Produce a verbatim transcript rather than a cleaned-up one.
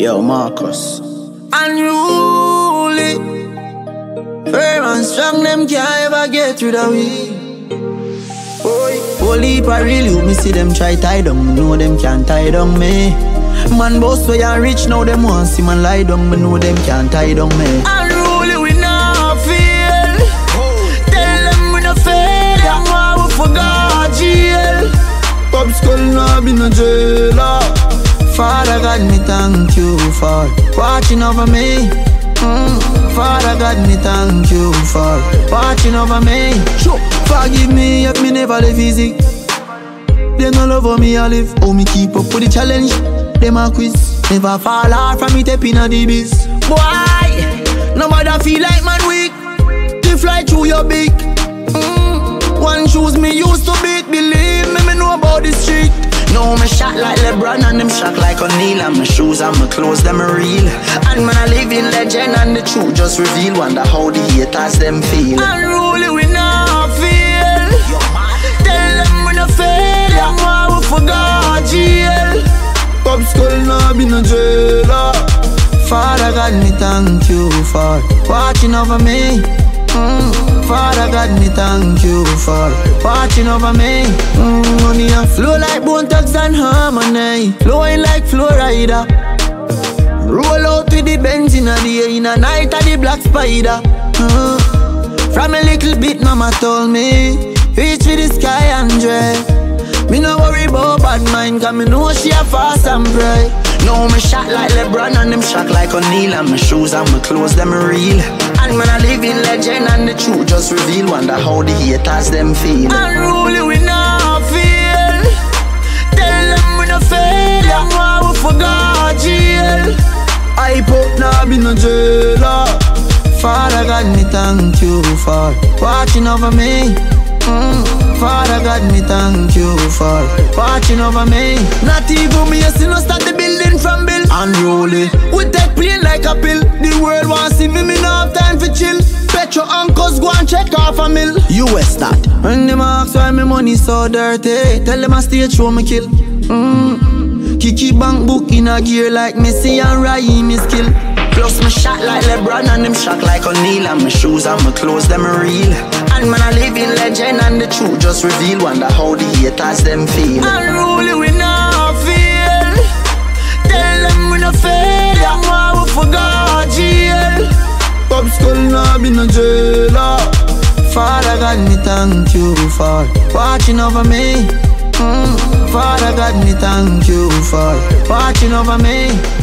Yo, Markus. Unruly, firm and strong, them can't ever get rid of we. Whole heap of real you, me see them try tie down, me know them can't tie down me. Man boss way and rich, now them want see man lie down, me know them can't tie down me. Unruly we not feel, tell them we not fail, them want we forgot jail. Popcaan now be no jailer. Father God, me thank you for watching over me. Mm. Father God, me thank you for watching over me. Sure. Forgive me if me never live easy. They no love how me I live. How me keep up with the challenge. Them a quiz. Never fall hard from me tapping a the biz. Boy, nobody feel like man weak. To fly through your beak. Mm. One shoes me used to beat. Believe me, me know about the street. No, me shot like LeBron and them shot like O'Neal. And my shoes and my clothes, them are real. And man, I live in legend and the truth just reveal. Wonder how the haters them feel. Unruly we not feel. Tell them we not fail. Them why we forgot jail. Popcaan now be no jailer. Father God, me thank you for watching over me. Mm. Father God, me thank you for watching over me. Mm. Money a flow like bone thugs and harmony, flowing like Florida. Roll out with the Benz in a day, in a night of the black spider. Mm. From a little bit mama told me, reach with the sky and dread. Me no worry about bad mind, cause me know she a fast and pray. No, me shot like LeBron and them shot like O'Neal. And my shoes and my clothes, them are real. And man, I live in legend and the truth just reveal. Wonder how the haters them feel. Unruly we not feel. Tell them we not fail. Them why we forgot jail. I put now be no jailer. Father God, me thank you for watching over me. Mm. Father God, me thank you for watching over me. Not even me, yes, you know start the building from bill. Unruly, we take plane like a pill. The world wants see me, me no have time for chill. Petro uncles go and check off a mill. U S that. When them ask why my money so dirty, tell them I stay show me kill. Mm. Kiki bank book in a gear like Messi and Raheem is kill. Plus me shot like LeBron and them shot like O'Neal. And my shoes and my clothes, them are real. And man, I live in legend and the truth just reveal. Wonder how the haters them feel. Unruly we not feel. Tell them we not fail. Them why we forgot jail. Popcaan now be no jailer. Father God, me thank you for watching over me. Mm. Father God, me thank you for watching over me.